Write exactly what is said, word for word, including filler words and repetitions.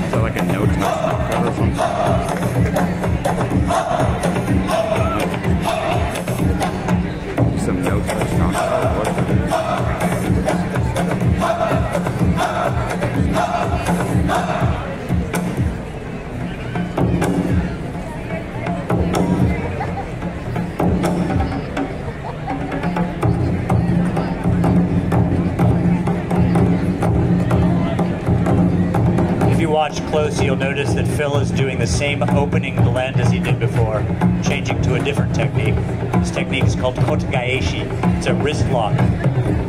Is that like a no touch knockout or something? Some no touch knockout? What the Watch closely, you'll notice that Phil is doing the same opening blend as he did before, changing to a different technique. This technique is called kotegaeshi. It's a wrist lock.